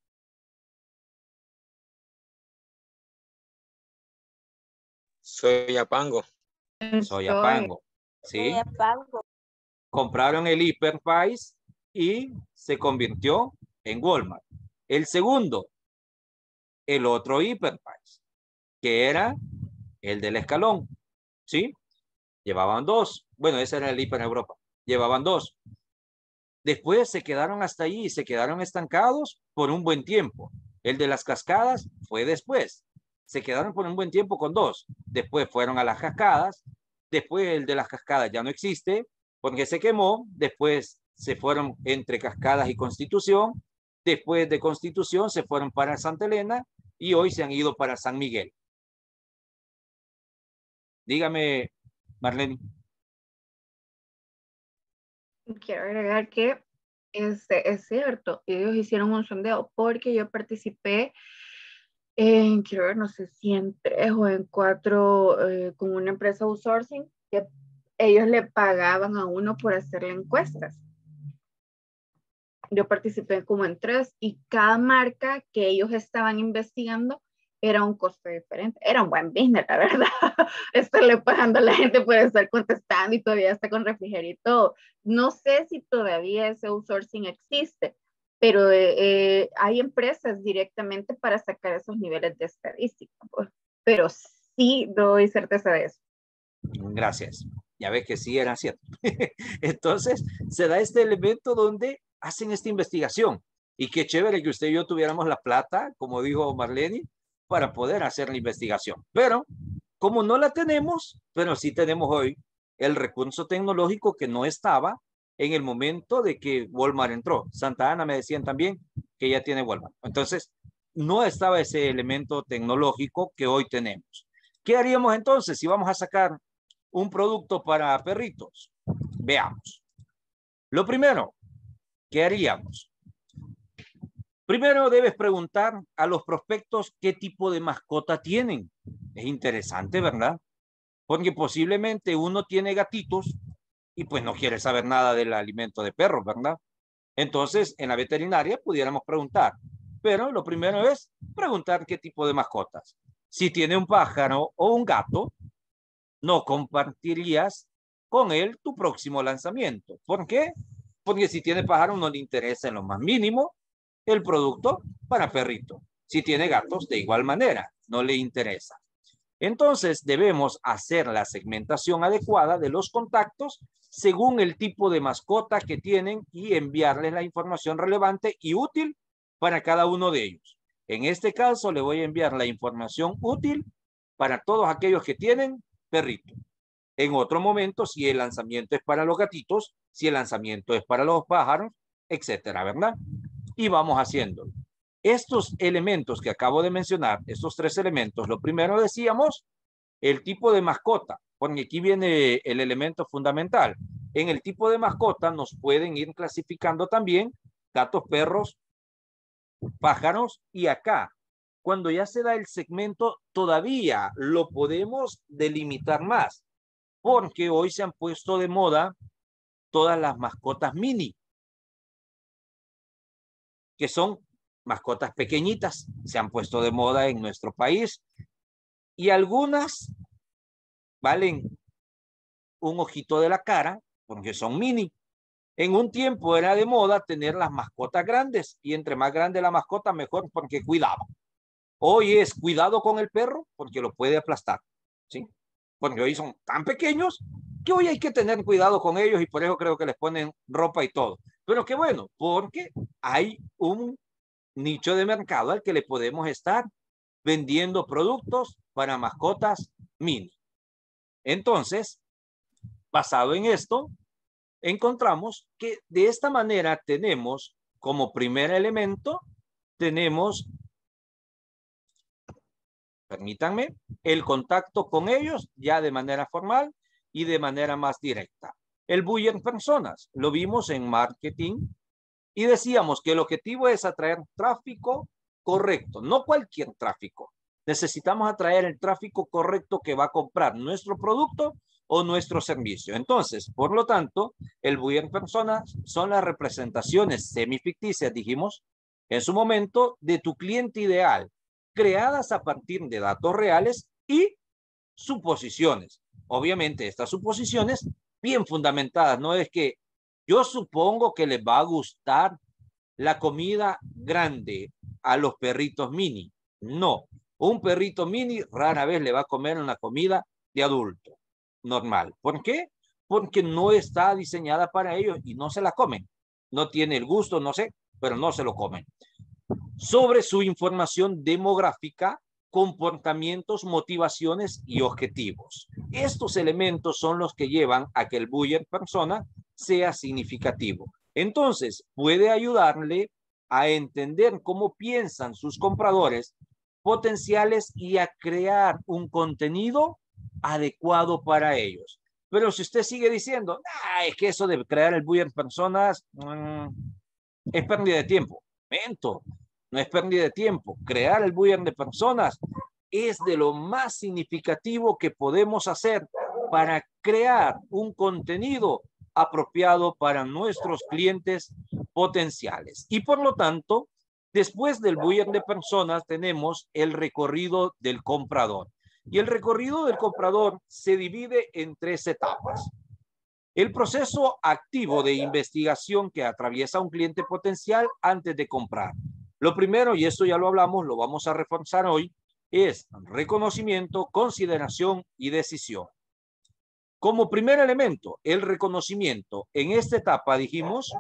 Soyapango. Soyapango, ¿sí? Compraron el Hyperprice y se convirtió en Walmart. El segundo, el otro Hyperprice, que era el del escalón, ¿sí? Llevaban dos. Bueno, ese era el Hiper Europa. Llevaban dos. Después se quedaron hasta allí y se quedaron estancados por un buen tiempo. El de las cascadas fue después. Se quedaron por un buen tiempo con dos. Después fueron a las cascadas. Después el de las cascadas ya no existe porque se quemó. Después se fueron entre Cascadas y Constitución. Después de Constitución se fueron para Santa Elena y hoy se han ido para San Miguel. Dígame, Marlene. Quiero agregar que este, es cierto, ellos hicieron un sondeo porque yo participé en, quiero ver, no sé si en tres o en cuatro, eh, con una empresa outsourcing, que ellos le pagaban a uno por hacerle encuestas. Yo participé como en tres y cada marca que ellos estaban investigando era un costo diferente. Era un buen business, la verdad. Estarle pagando a la gente por estar contestando y todavía está con refrigerio y todo. No sé si todavía ese outsourcing existe, pero eh, hay empresas directamente para sacar esos niveles de estadística. Pues. Pero sí doy certeza de eso. Gracias. Ya ves que sí era cierto. Entonces, se da este elemento donde hacen esta investigación. Y qué chévere que usted y yo tuviéramos la plata, como dijo Marlene, para poder hacer la investigación. Pero, como no la tenemos, pero sí tenemos hoy el recurso tecnológico que no estaba en el momento de que Walmart entró. Santa Ana me decían también que ya tiene Walmart. Entonces, no estaba ese elemento tecnológico que hoy tenemos. ¿Qué haríamos entonces si vamos a sacar un producto para perritos? Veamos. Lo primero, ¿qué haríamos? Primero debes preguntar a los prospectos qué tipo de mascota tienen. Es interesante, ¿verdad? Porque posiblemente uno tiene gatitos y pues no quiere saber nada del alimento de perros, ¿verdad? Entonces, en la veterinaria pudiéramos preguntar. Pero lo primero es preguntar qué tipo de mascotas. Si tiene un pájaro o un gato, no compartirías con él tu próximo lanzamiento. ¿Por qué? Porque si tiene pájaro no le interesa en lo más mínimo el producto para perrito. Si tiene gatos, de igual manera, no le interesa. Entonces, debemos hacer la segmentación adecuada de los contactos según el tipo de mascota que tienen y enviarles la información relevante y útil para cada uno de ellos. En este caso, le voy a enviar la información útil para todos aquellos que tienen perrito. En otro momento, si el lanzamiento es para los gatitos, si el lanzamiento es para los pájaros, etcétera, ¿verdad? Y vamos haciéndolo. Estos elementos que acabo de mencionar, estos tres elementos, lo primero decíamos, el tipo de mascota, porque aquí viene el elemento fundamental. En el tipo de mascota nos pueden ir clasificando también gatos, perros, pájaros y acá, cuando ya se da el segmento, todavía lo podemos delimitar más, porque hoy se han puesto de moda todas las mascotas mini, que son mascotas pequeñitas, se han puesto de moda en nuestro país y algunas valen un ojito de la cara porque son mini. En un tiempo era de moda tener las mascotas grandes y entre más grande la mascota mejor porque cuidaba. Hoy es cuidado con el perro porque lo puede aplastar, ¿sí? Porque hoy son tan pequeños que hoy hay que tener cuidado con ellos y por eso creo que les ponen ropa y todo. Pero qué bueno, porque hay un nicho de mercado al que le podemos estar vendiendo productos para mascotas mini. Entonces, basado en esto, encontramos que de esta manera tenemos como primer elemento, tenemos, permítanme, el contacto con ellos ya de manera formal y de manera más directa. El buyer personas, lo vimos en marketing y decíamos que el objetivo es atraer tráfico correcto, no cualquier tráfico. Necesitamos atraer el tráfico correcto que va a comprar nuestro producto o nuestro servicio. Entonces, por lo tanto, el buyer persona son las representaciones semificticias, dijimos, en su momento, de tu cliente ideal, creadas a partir de datos reales y suposiciones. Obviamente, estas suposiciones bien fundamentadas, no es que yo supongo que les va a gustar la comida grande a los perritos mini. No, un perrito mini rara vez le va a comer una comida de adulto normal. ¿Por qué? Porque no está diseñada para ellos y no se la comen. No tiene el gusto, no sé, pero no se lo comen. Sobre su información demográfica, comportamientos, motivaciones y objetivos. Estos elementos son los que llevan a que el buyer persona sea significativo. Entonces, puede ayudarle a entender cómo piensan sus compradores potenciales y a crear un contenido adecuado para ellos. Pero si usted sigue diciendo, ah, es que eso de crear el buyer personas mmm, es pérdida de tiempo. Momento, no es pérdida de tiempo. Crear el buyer de personas es de lo más significativo que podemos hacer para crear un contenido apropiado para nuestros clientes potenciales. Y por lo tanto, después del buyer de personas tenemos el recorrido del comprador. Y el recorrido del comprador se divide en tres etapas. El proceso activo de investigación que atraviesa un cliente potencial antes de comprar. Lo primero, y esto ya lo hablamos, lo vamos a reforzar hoy, es reconocimiento, consideración y decisión. Como primer elemento, el reconocimiento. En esta etapa, dijimos,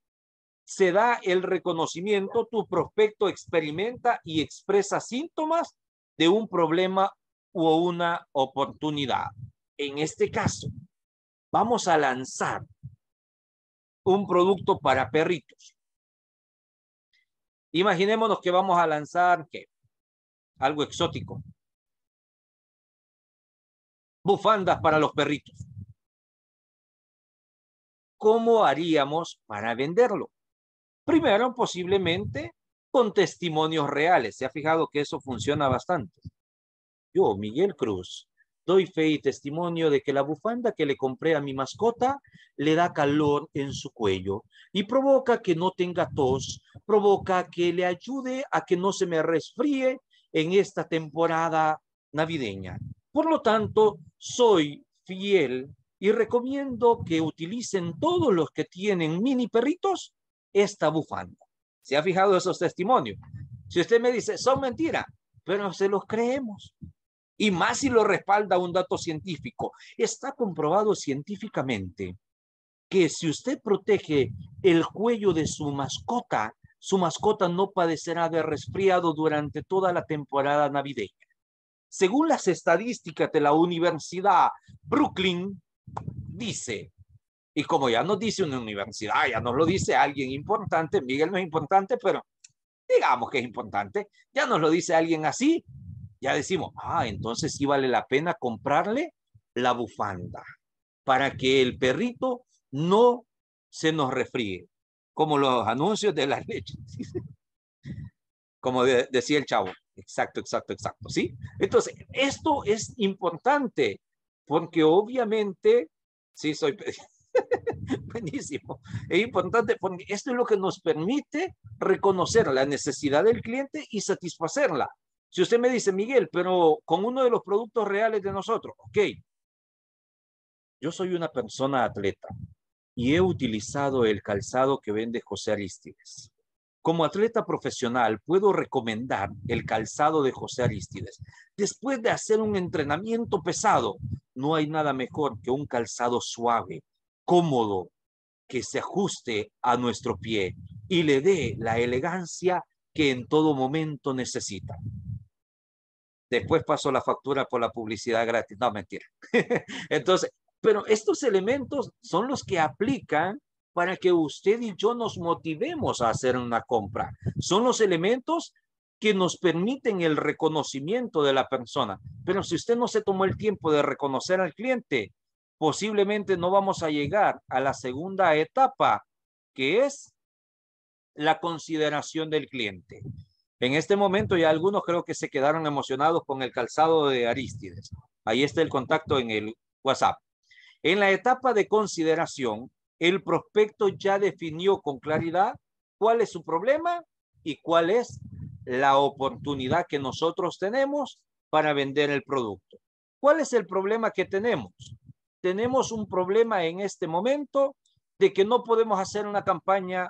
se da el reconocimiento, tu prospecto experimenta y expresa síntomas de un problema o una oportunidad. En este caso, vamos a lanzar un producto para perritos. Imaginémonos que vamos a lanzar, ¿qué? Algo exótico. Bufandas para los perritos. ¿Cómo haríamos para venderlo? Primero, posiblemente con testimonios reales. ¿Se ha fijado que eso funciona bastante? Yo, Miguel Cruz, doy fe y testimonio de que la bufanda que le compré a mi mascota le da calor en su cuello y provoca que no tenga tos, provoca que le ayude a que no se me resfríe en esta temporada navideña. Por lo tanto, soy fiel y recomiendo que utilicen todos los que tienen mini perritos esta bufanda. ¿Se ha fijado esos testimonios? Si usted me dice, son mentiras, pero se los creemos. Y más si lo respalda un dato científico. Está comprobado científicamente que si usted protege el cuello de su mascota, su mascota no padecerá de resfriado durante toda la temporada navideña. Según las estadísticas de la Universidad Brooklyn, dice, y como ya nos dice una universidad, ya nos lo dice alguien importante, Miguel no es importante, pero digamos que es importante, ya nos lo dice alguien así, ya decimos, ah, entonces sí vale la pena comprarle la bufanda para que el perrito no se nos resfríe, como los anuncios de la leche. Como de, decía el chavo. Exacto, exacto, exacto. ¿Sí? Entonces, esto es importante porque obviamente, sí, soy buenísimo. Es importante porque esto es lo que nos permite reconocer la necesidad del cliente y satisfacerla. Si usted me dice, Miguel, pero con uno de los productos reales de nosotros, ok. Yo soy una persona atleta y he utilizado el calzado que vende José Aristides. Como atleta profesional, puedo recomendar el calzado de José Aristides. Después de hacer un entrenamiento pesado, no hay nada mejor que un calzado suave, cómodo, que se ajuste a nuestro pie y le dé la elegancia que en todo momento necesita. Después paso la factura por la publicidad gratis. No, mentira. Entonces, pero estos elementos son los que aplican para que usted y yo nos motivemos a hacer una compra. Son los elementos que nos permiten el reconocimiento de la persona. Pero si usted no se tomó el tiempo de reconocer al cliente, posiblemente no vamos a llegar a la segunda etapa, que es la consideración del cliente. En este momento ya algunos creo que se quedaron emocionados con el calzado de Aristides. Ahí está el contacto en el WhatsApp. En la etapa de consideración, el prospecto ya definió con claridad cuál es su problema y cuál es la oportunidad que nosotros tenemos para vender el producto. ¿Cuál es el problema que tenemos? Tenemos un problema en este momento de que no podemos hacer una campaña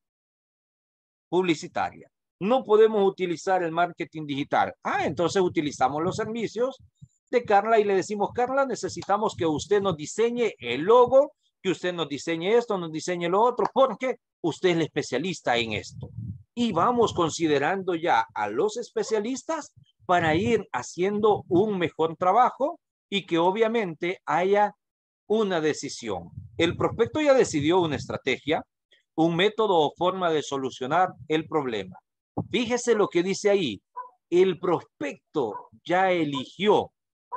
publicitaria. No podemos utilizar el marketing digital. Ah, entonces utilizamos los servicios de Carla y le decimos, Carla, necesitamos que usted nos diseñe el logo, que usted nos diseñe esto, nos diseñe lo otro, porque usted es el especialista en esto. Y vamos considerando ya a los especialistas para ir haciendo un mejor trabajo y que obviamente haya una decisión. El prospecto ya decidió una estrategia, un método o forma de solucionar el problema. Fíjese lo que dice ahí. El prospecto ya eligió.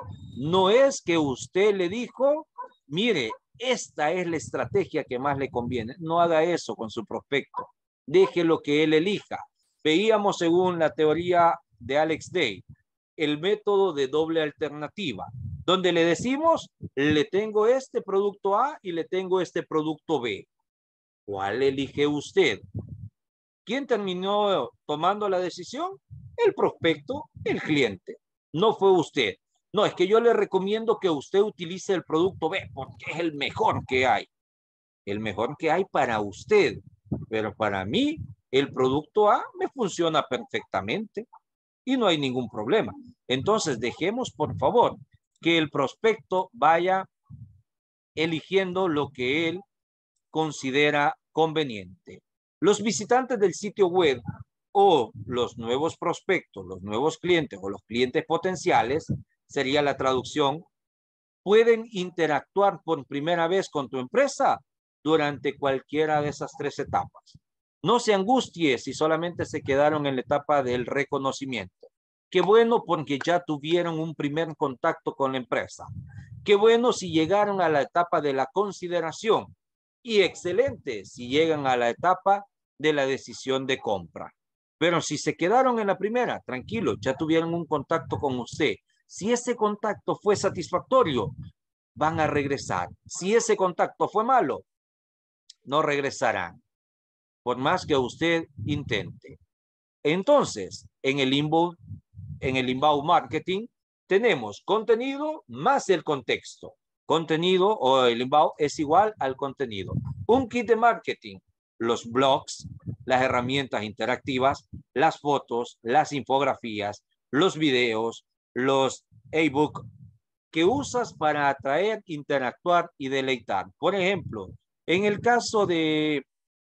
No es que usted le dijo, mire, esta es la estrategia que más le conviene. No haga eso con su prospecto. Déjelo que él elija. Veíamos según la teoría de Alex Day, el método de doble alternativa, donde le decimos, le tengo este producto A y le tengo este producto B. ¿Cuál elige usted? ¿Quién terminó tomando la decisión? El prospecto, el cliente. No fue usted. No, es que yo le recomiendo que usted utilice el producto B porque es el mejor que hay. El mejor que hay para usted. Pero para mí, el producto A me funciona perfectamente y no hay ningún problema. Entonces, dejemos, por favor, que el prospecto vaya eligiendo lo que él considera conveniente. Los visitantes del sitio web o los nuevos prospectos, los nuevos clientes o los clientes potenciales, sería la traducción, pueden interactuar por primera vez con tu empresa durante cualquiera de esas tres etapas. No se angustie si solamente se quedaron en la etapa del reconocimiento. Qué bueno porque ya tuvieron un primer contacto con la empresa. Qué bueno si llegaron a la etapa de la consideración. Y excelente si llegan a la etapa de la decisión de compra. Pero si se quedaron en la primera, tranquilo, ya tuvieron un contacto con usted. Si ese contacto fue satisfactorio, van a regresar. Si ese contacto fue malo, no regresarán, por más que usted intente. Entonces, en el inbound, en el inbound marketing, tenemos contenido más el contexto. Contenido o el inbound es igual al contenido. Un kit de marketing, los blogs, las herramientas interactivas, las fotos, las infografías, los videos, los e-book que usas para atraer, interactuar y deleitar. Por ejemplo, en el caso de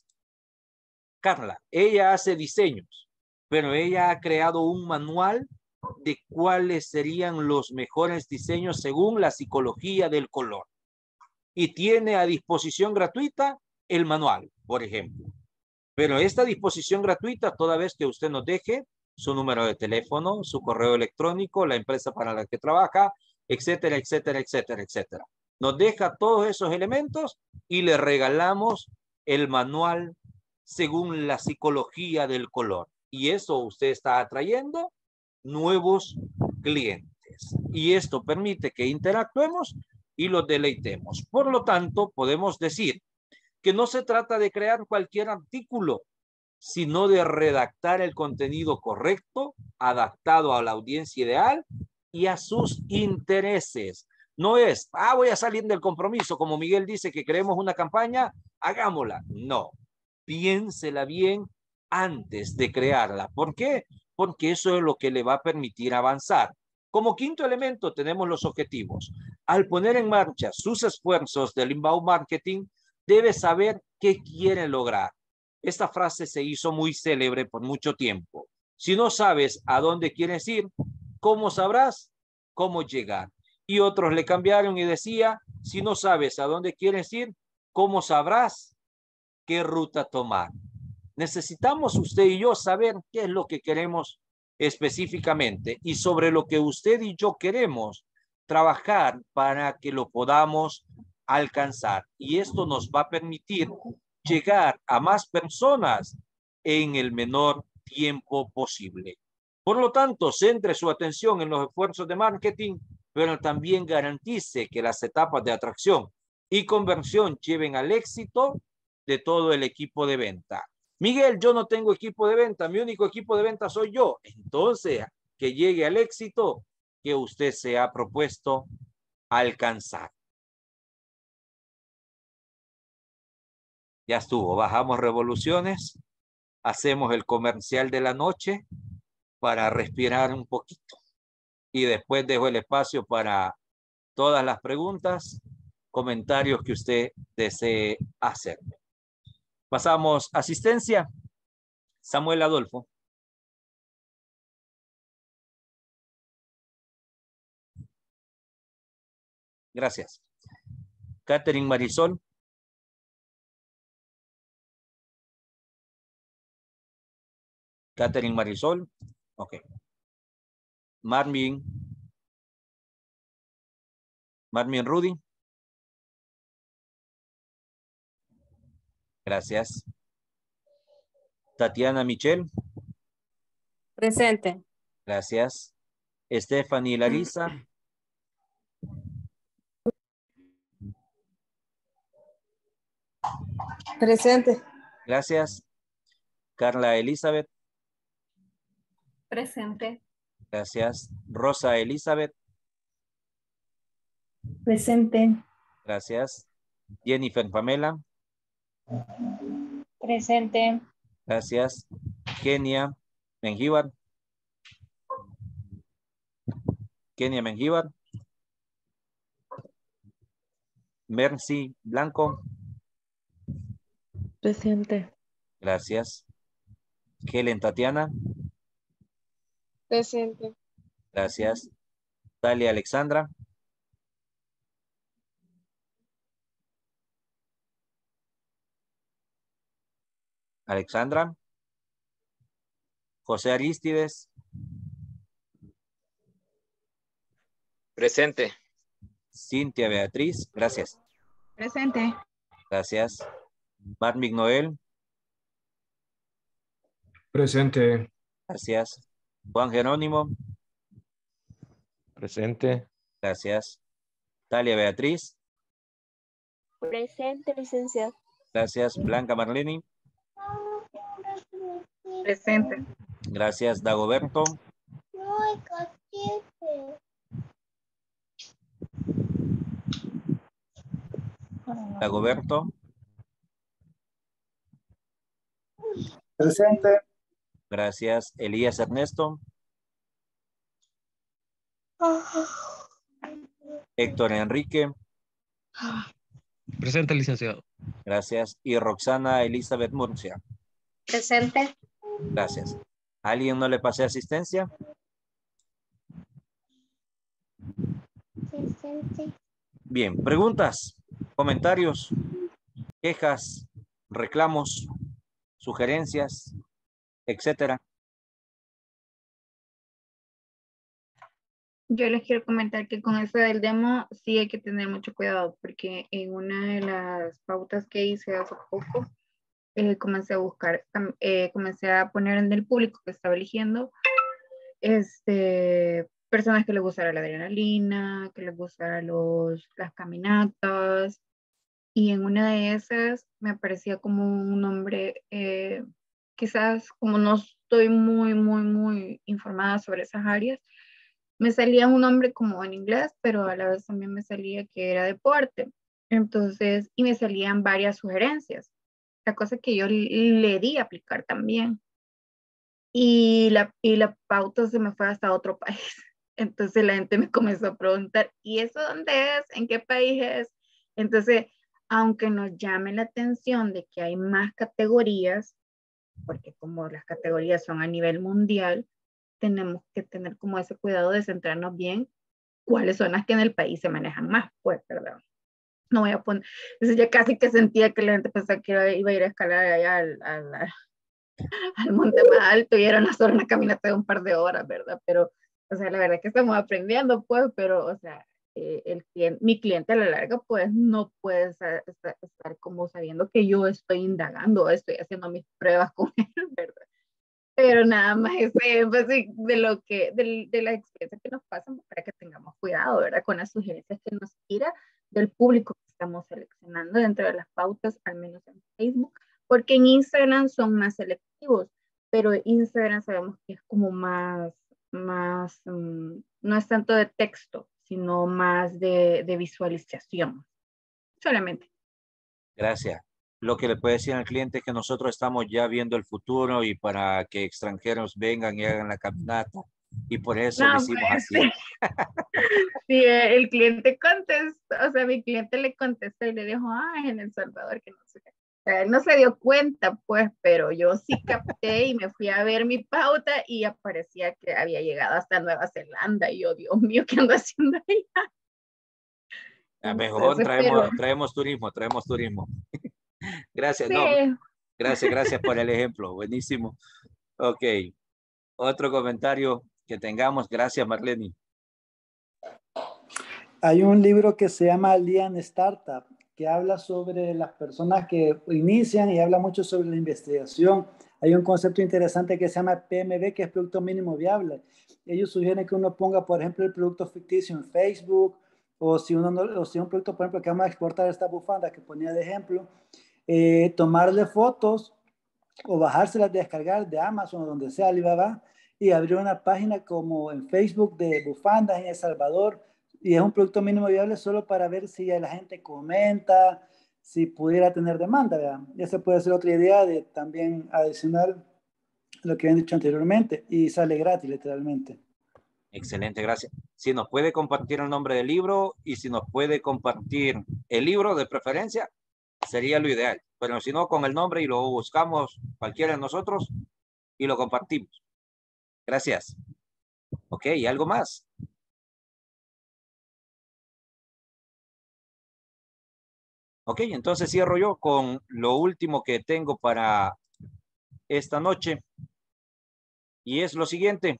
Carla, ella hace diseños, pero ella ha creado un manual de cuáles serían los mejores diseños según la psicología del color. Y tiene a disposición gratuita el manual, por ejemplo. Pero esta disposición gratuita, toda vez que usted nos deje su número de teléfono, su correo electrónico, la empresa para la que trabaja, etcétera, etcétera, etcétera, etcétera. Nos deja todos esos elementos y le regalamos el manual según la psicología del color. Y eso usted está atrayendo nuevos clientes. Y esto permite que interactuemos y los deleitemos. Por lo tanto, podemos decir que no se trata de crear cualquier artículo, sino de redactar el contenido correcto, adaptado a la audiencia ideal y a sus intereses. No es, ah, voy a salir del compromiso, como Miguel dice que queremos una campaña, hagámosla. No, piénsela bien antes de crearla. ¿Por qué? Porque eso es lo que le va a permitir avanzar. Como quinto elemento tenemos los objetivos. Al poner en marcha sus esfuerzos del inbound marketing, debe saber qué quiere lograr. Esta frase se hizo muy célebre por mucho tiempo. Si no sabes a dónde quieres ir, ¿cómo sabrás cómo llegar? Y otros le cambiaron y decía, si no sabes a dónde quieres ir, ¿cómo sabrás qué ruta tomar? Necesitamos usted y yo saber qué es lo que queremos específicamente y sobre lo que usted y yo queremos trabajar para que lo podamos alcanzar. Y esto nos va a permitir llegar a más personas en el menor tiempo posible. Por lo tanto, centre su atención en los esfuerzos de marketing, pero también garantice que las etapas de atracción, y conversión lleven al éxito de todo el equipo de venta. Miguel, yo no tengo equipo de venta, mi único equipo de venta soy yo. Entonces, que llegue al éxito que usted se ha propuesto alcanzar. Ya estuvo, bajamos revoluciones, hacemos el comercial de la noche para respirar un poquito. Y después dejo el espacio para todas las preguntas, comentarios que usted desee hacer. Pasamos asistencia. Samuel Adolfo. Gracias. Catherine Marisol. Catherine Marisol. Ok. Marvin. Marvin Rudy. Gracias. Tatiana Michelle. Presente. Gracias. Stephanie Larisa. Presente. Gracias. Carla Elizabeth. Presente. Gracias. Rosa Elizabeth. Presente. Gracias. Jennifer Pamela. Presente. Gracias. Kenia Mengíbar. Kenia Mengíbar. Mercy Blanco. Presente. Gracias. Helen Tatiana. Presente. Gracias. Dalia Alexandra. Alexandra. José Aristides. Presente. Cintia Beatriz. Gracias. Presente. Gracias. Marmic Noel. Presente. Gracias. Juan Jerónimo. Presente. Gracias. Talia Beatriz. Presente, licenciado. Gracias. Blanca Marlene. Presente. Gracias. Dagoberto. Dagoberto. Presente. Gracias. Elías Ernesto. Héctor Enrique. Presente, licenciado. Gracias. Y Roxana Elizabeth Murcia. Presente. Gracias. ¿Alguien no le pase asistencia? Presente. Bien. Preguntas, comentarios, quejas, reclamos, sugerencias, etcétera. Yo les quiero comentar que con eso del demo sí hay que tener mucho cuidado porque en una de las pautas que hice hace poco eh, comencé a buscar, eh, comencé a poner en el público que estaba eligiendo este, personas que les gustara la adrenalina, que les gustara los, las caminatas, y en una de esas me aparecía como un nombre, eh, quizás como no estoy muy, muy, muy informada sobre esas áreas, me salía un nombre como en inglés, pero a la vez también me salía que era deporte. Entonces, y me salían varias sugerencias. La cosa que yo le di a aplicar también. Y la, y la pauta se me fue hasta otro país. Entonces la gente me comenzó a preguntar, ¿y eso dónde es? ¿En qué país es? Entonces, aunque nos llame la atención de que hay más categorías, porque como las categorías son a nivel mundial, tenemos que tener como ese cuidado de centrarnos bien cuáles son las que en el país se manejan más, pues, perdón. No voy a poner, entonces ya casi que sentía que la gente pensaba que iba, iba a ir a escalar allá al, al, al monte más alto y era una sola una caminata de un par de horas, ¿verdad? Pero, o sea, la verdad es que estamos aprendiendo, pues, pero, o sea, eh, el cliente, mi cliente a la larga, pues, no puede estar, estar, estar como sabiendo que yo estoy indagando, estoy haciendo mis pruebas con él, ¿verdad? Pero nada más ese énfasis de lo que, de, de las experiencias que nos pasan para que tengamos cuidado, ¿verdad? Con las sugerencias que nos tira del público que estamos seleccionando dentro de las pautas, al menos en Facebook, porque en Instagram son más selectivos, pero Instagram sabemos que es como más, más um, no es tanto de texto, sino más de, de visualización, solamente. Gracias. Lo que le puede decir al cliente es que nosotros estamos ya viendo el futuro y para que extranjeros vengan y hagan la caminata. Y por eso No, lo hicimos pues, así. sí. Sí, el cliente contestó, o sea, mi cliente le contestó y le dijo, ah, en El Salvador, que no sé qué. O sea, él no se dio cuenta, pues, pero yo sí capté y me fui a ver mi pauta y aparecía que había llegado hasta Nueva Zelanda. Y yo, Dios mío, ¿qué ando haciendo allá? A mejor Entonces, traemos, pero, traemos turismo, traemos turismo. Gracias, sí. no, gracias, gracias por el ejemplo. Buenísimo. Ok. Otro comentario que tengamos. Gracias, Marlene. Hay un libro que se llama Lean Startup, que habla sobre las personas que inician y habla mucho sobre la investigación. Hay un concepto interesante que se llama P M V, que es Producto Mínimo Viable. Ellos sugieren que uno ponga, por ejemplo, el producto ficticio en Facebook, o si, uno no, o si un producto, por ejemplo, que vamos a exportar esta bufanda que ponía de ejemplo, eh, tomarle fotos o bajárselas de descargar de Amazon o donde sea, Alibaba, y abrir una página como en Facebook de bufandas en El Salvador, y es un producto mínimo viable solo para ver si la gente comenta, si pudiera tener demanda, ¿verdad? Y esa puede ser otra idea de también adicionar lo que habían dicho anteriormente, y sale gratis literalmente. Excelente, gracias. Si nos puede compartir el nombre del libro y si nos puede compartir el libro de preferencia, sería lo ideal. Pero si no, con el nombre y lo buscamos cualquiera de nosotros y lo compartimos. Gracias. Ok, ¿y algo más? Ok, entonces cierro yo con lo último que tengo para esta noche. Y es lo siguiente.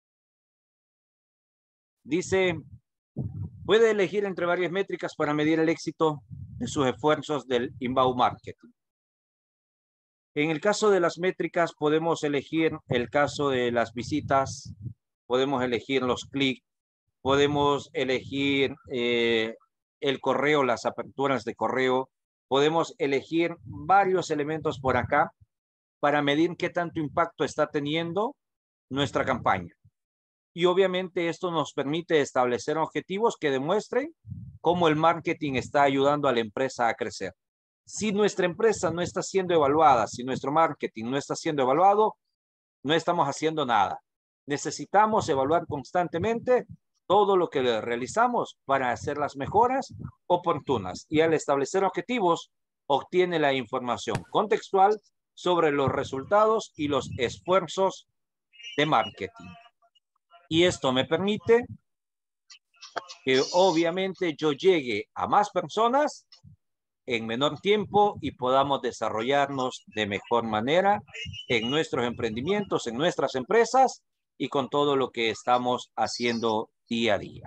Dice, puede elegir entre varias métricas para medir el éxito de sus esfuerzos del inbound marketing. En el caso de las métricas, podemos elegir el caso de las visitas, podemos elegir los clics, podemos elegir eh, el correo, las aperturas de correo, podemos elegir varios elementos por acá para medir qué tanto impacto está teniendo nuestra campaña. Y obviamente esto nos permite establecer objetivos que demuestren cómo el marketing está ayudando a la empresa a crecer. Si nuestra empresa no está siendo evaluada, si nuestro marketing no está siendo evaluado, no estamos haciendo nada. Necesitamos evaluar constantemente todo lo que realizamos para hacer las mejoras oportunas. Y al establecer objetivos, obtiene la información contextual sobre los resultados y los esfuerzos de marketing. Y esto me permite que obviamente yo llegue a más personas en menor tiempo y podamos desarrollarnos de mejor manera en nuestros emprendimientos, en nuestras empresas y con todo lo que estamos haciendo día a día.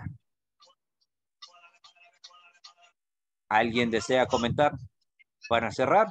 ¿Alguien desea comentar para cerrar?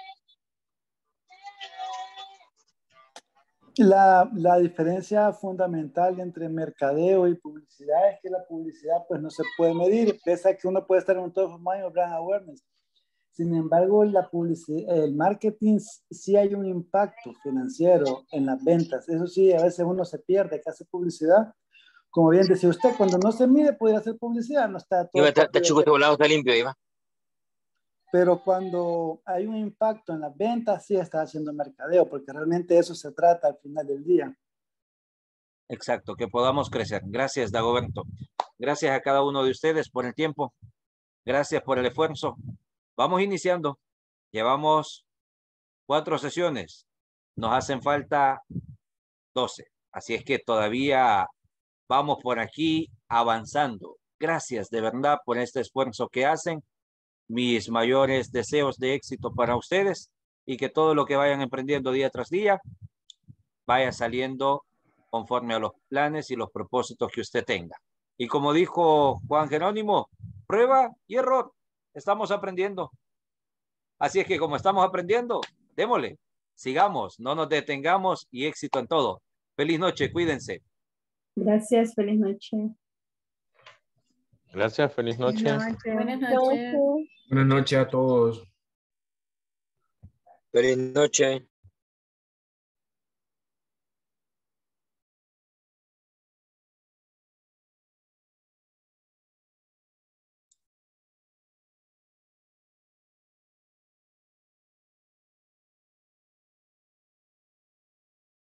La, la diferencia fundamental entre mercadeo y publicidad es que la publicidad pues no se puede medir, pese a que uno puede estar en un top of mind o brand awareness. Sin embargo, la publicidad, el marketing sí hay un impacto financiero en las ventas. Eso sí, a veces uno se pierde que hace publicidad. Como bien decía usted, cuando no se mide puede hacer publicidad, no está todo. Iba, está chico, este volado está limpio, Iba. Pero cuando hay un impacto en las ventas, sí está haciendo mercadeo, porque realmente eso se trata al final del día. Exacto, que podamos crecer. Gracias, Dagoberto. Gracias a cada uno de ustedes por el tiempo. Gracias por el esfuerzo. Vamos iniciando. Llevamos cuatro sesiones. Nos hacen falta doce. Así es que todavía vamos por aquí avanzando. Gracias de verdad por este esfuerzo que hacen. Mis mayores deseos de éxito para ustedes y que todo lo que vayan emprendiendo día tras día vaya saliendo conforme a los planes y los propósitos que usted tenga. Y como dijo Juan Jerónimo, prueba y error. Estamos aprendiendo. Así es que como estamos aprendiendo, démosle, sigamos, no nos detengamos y éxito en todo. Feliz noche, cuídense. Gracias, feliz noche. Gracias, feliz noche. Buenas noches. Buenas noches a todos. Feliz noche.